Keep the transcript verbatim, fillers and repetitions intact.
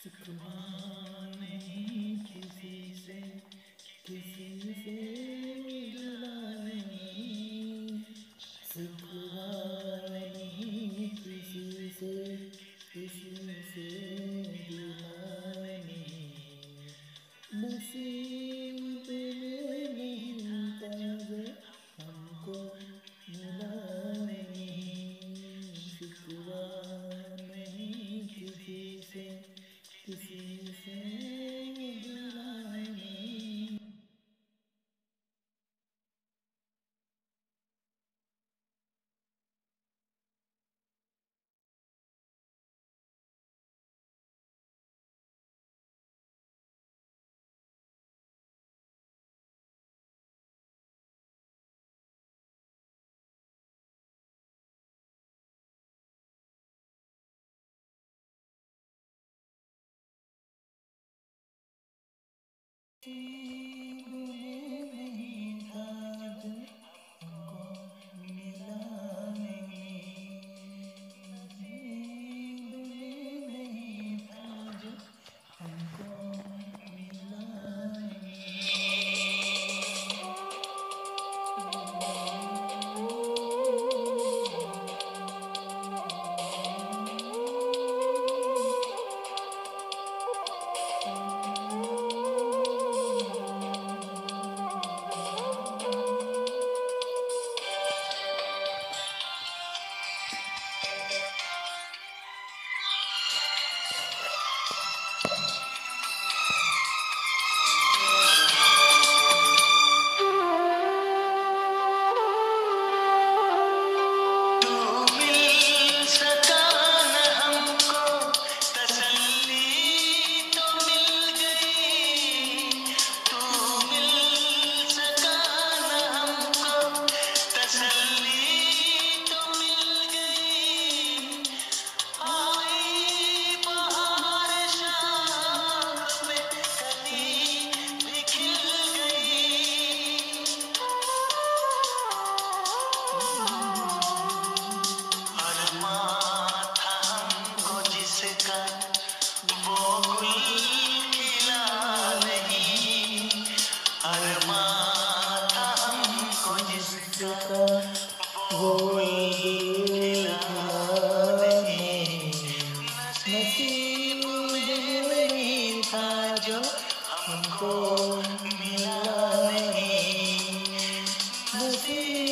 शिकवा नहीं किसी से, किसी से गिला नहीं, शिकवा नहीं किसी से, किसी से गिला नहीं। नसीब में नहीं था जो हमको मिला नहीं, शिकवा नहीं किसी से, किसी से गिला नहीं। नसीब में नहीं था जो हमको मिला नहीं, नसीब में नहीं था जो हमको मिला नहीं। वो दिल खिला नहीं, नसीब में नहीं था जो हमको मिला नहीं, नसीब